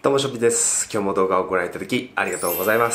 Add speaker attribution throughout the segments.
Speaker 1: どうもショッピーです。今日も動画をご覧いただきありがとうございます。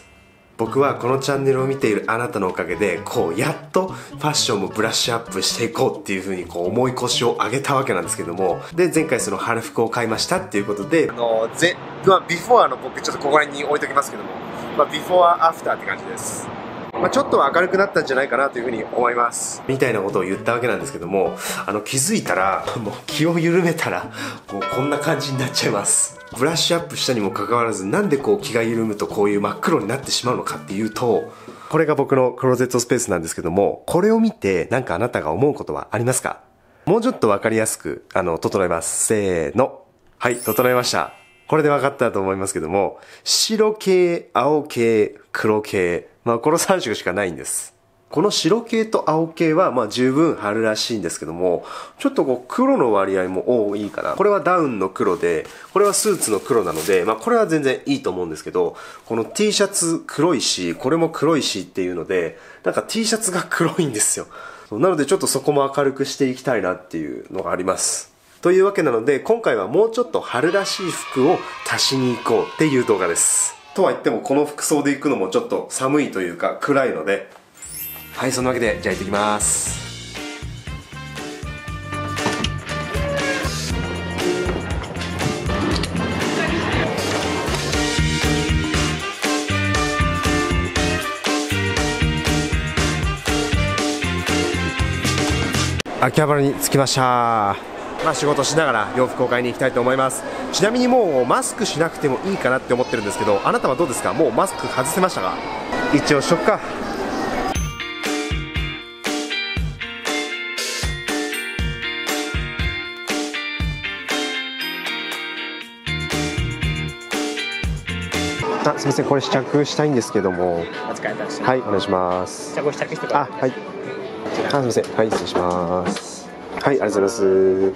Speaker 1: 僕はこのチャンネルを見ているあなたのおかげでやっとファッションもブラッシュアップしていこうっていう風に重い腰を上げたわけなんですけども、で前回その春服を買いましたっていうことでビフォーの僕ちょっとここら辺に置いときますけども、ビフォーアフターって感じです。ちょっとは明るくなったんじゃないかなというふうに思いますみたいなことを言ったわけなんですけども、気づいたらもう気を緩めたらもうこんな感じになっちゃいます。ブラッシュアップしたにもかかわらず、なんで気が緩むとこういう真っ黒になってしまうのかっていうと、これが僕のクローゼットスペースなんですけども、これを見てなんかあなたが思うことはありますか？もうちょっとわかりやすく整えます。せーの。はい、整えました。これで分かったと思いますけども、白系、青系、黒系、この3色しかないんです。この白系と青系は十分春らしいんですけども、ちょっと黒の割合も多いかな。これはダウンの黒で、これはスーツの黒なので、これは全然いいと思うんですけど、この T シャツ黒いし、これも黒いしっていうので、なんか T シャツが黒いんですよ。なのでちょっとそこも明るくしていきたいなっていうのがあります。というわけなので、今回はもうちょっと春らしい服を足しに行こうっていう動画です。とは言ってもこの服装で行くのもちょっと寒いというか暗いので、はい、そんなわけでじゃあ行ってきます。秋葉原に着きました。仕事しながら洋服を買いに行きたいと思います。ちなみにもうマスクしなくてもいいかなって思ってるんですけど、あなたはどうですか？もうマスク外せましたか？一応しとくか。すみません、これ試着したいんですけども。
Speaker 2: お疲れ様です。
Speaker 1: はい、お願いします。
Speaker 2: じゃあご試着してください。
Speaker 1: はい。すみません、はい、失礼します。はい、ありがとうございます。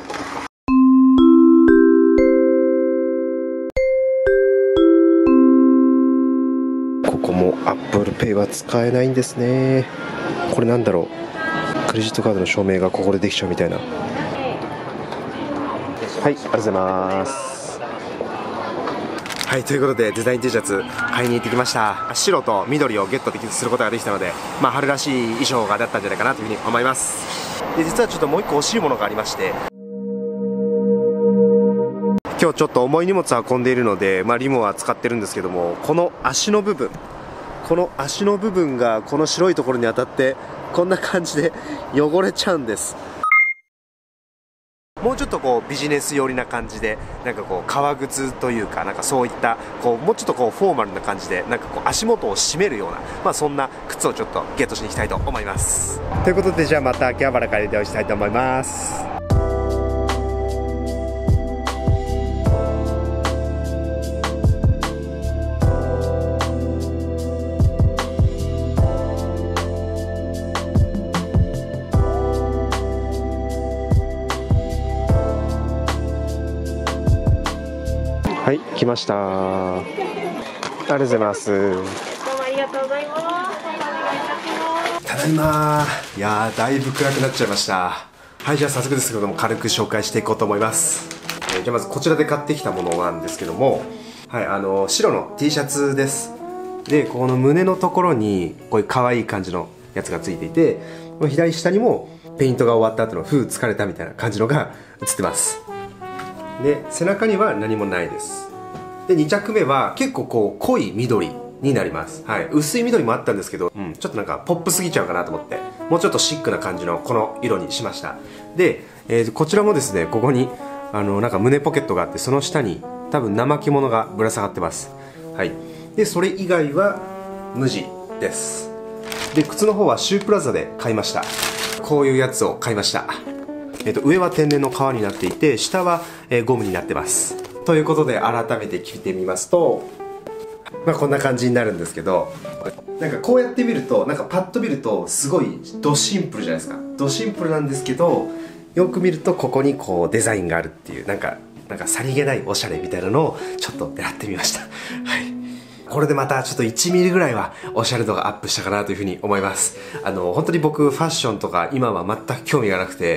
Speaker 1: ここも Apple Pay は使えないんですね。これなんだろう、クレジットカードの証明がここでできちゃうみたいな。はい、ありがとうございます。はい、ということでデザイン T シャツ買いに行ってきました。白と緑をゲットすることができたので、春らしい衣装がだったんじゃないかなというふうに思います。で実はちょっともう一個欲しいものがありまして、今日ちょっと重い荷物を運んでいるので、リモは使ってるんですけども、この足の部分がこの白いところに当たってこんな感じで汚れちゃうんです。もうちょっとビジネス寄りな感じで、なんか革靴というか、なんかそういったもうちょっとフォーマルな感じで、なんか足元を締めるような、そんな靴をちょっとゲットしに行きたいと思います。ということで、じゃあまた秋葉原から移動したいと思います。はい、来ました。ありがとうございます。
Speaker 3: どうもありがとうございます。お願いいたします。
Speaker 1: ただいま。いやー、だいぶ暗くなっちゃいました。はい、じゃあ早速ですけども軽く紹介していこうと思います。じゃあまずこちらで買ってきたものなんですけども、はい、白の T シャツです。で、この胸のところにこういう可愛い感じのやつがついていて、左下にもペイントが終わった後の風疲れたみたいな感じのが映ってます。で、背中には何もないです。で、2着目は結構濃い緑になります。はい、薄い緑もあったんですけど、ちょっとなんかポップすぎちゃうかなと思って、もうちょっとシックな感じのこの色にしました。で、こちらもですね、ここになんか胸ポケットがあって、その下に多分怠け物がぶら下がってます。はい。で、それ以外は無地です。で、靴の方はシュープラザで買いました。こういうやつを買いました。上は天然の革になっていて、下はゴムになってます。ということで改めて着てみますと、こんな感じになるんですけど、なんかこうやって見ると、なんかパッと見るとすごいドシンプルじゃないですか。ドシンプルなんですけど、よく見るとここにデザインがあるっていう、なんかさりげないおしゃれみたいなのをちょっと狙ってみました。はい。これでまたちょっと1ミリぐらいはおしゃれ度がアップしたかなというふうに思います。本当に僕ファッションとか今は全く興味がなくて、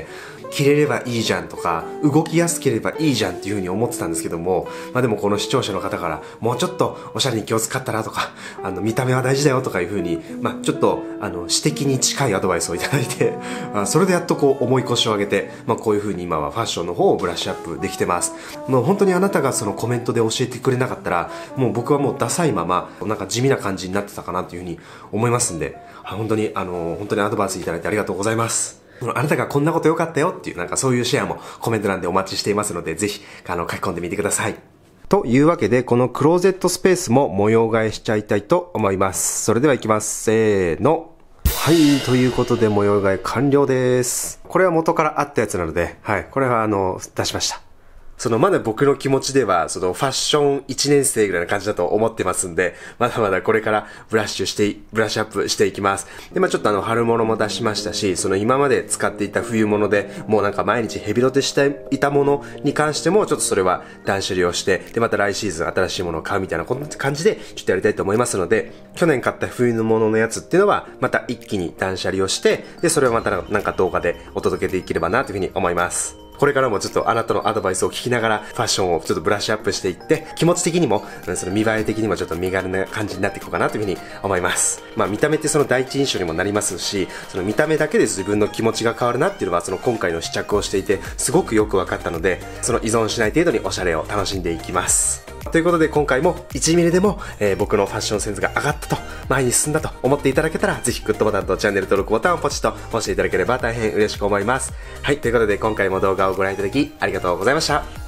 Speaker 1: 着れればいいじゃんとか動きやすければいいじゃんっていう風に思ってたんですけども、でもこの視聴者の方からもうちょっとおしゃれに気を使ったらとか、見た目は大事だよとかいう風に、ちょっと私的に近いアドバイスをいただいて、それでやっとこう重い腰を上げて、こういう風に今はファッションの方をブラッシュアップできてます。もう本当にあなたがそのコメントで教えてくれなかったら、もう僕はもうダサいままなんか地味な感じになってたかなという風に思いますんで、本当にアドバイスいただいてありがとうございます。あなたがこんなこと良かったよっていうなんかそういうシェアもコメント欄でお待ちしていますので、ぜひ書き込んでみてください。というわけで、このクローゼットスペースも模様替えしちゃいたいと思います。それではいきます。せーの。はい、ということで模様替え完了です。これは元からあったやつなので、はい、これは出しました。まだ僕の気持ちでは、ファッション1年生ぐらいな感じだと思ってますんで、まだまだこれからブラッシュアップしていきます。で、ちょっと春物も出しましたし、今まで使っていた冬物で、もうなんか毎日ヘビロテしていたものに関しても、ちょっとそれは断捨離をして、で、また来シーズン新しいものを買うみたいな感じで、ちょっとやりたいと思いますので、去年買った冬のもののやつっていうのは、また一気に断捨離をして、で、それをまたなんか動画でお届けできればなというふうに思います。これからもちょっとあなたのアドバイスを聞きながらファッションをちょっとブラッシュアップしていって、気持ち的にも見栄え的にもちょっと身軽な感じになっていこうかなというふうに思います。見た目って第一印象にもなりますし、見た目だけで自分の気持ちが変わるなっていうのは今回の試着をしていてすごくよく分かったので、依存しない程度におしゃれを楽しんでいきます。ということで今回も1ミリでも、僕のファッションセンスが上がったと、前に進んだと思っていただけたら、ぜひグッドボタンとチャンネル登録ボタンをポチッと押していただければ大変嬉しく思います。はい、ということで今回も動画をご覧いただきありがとうございました。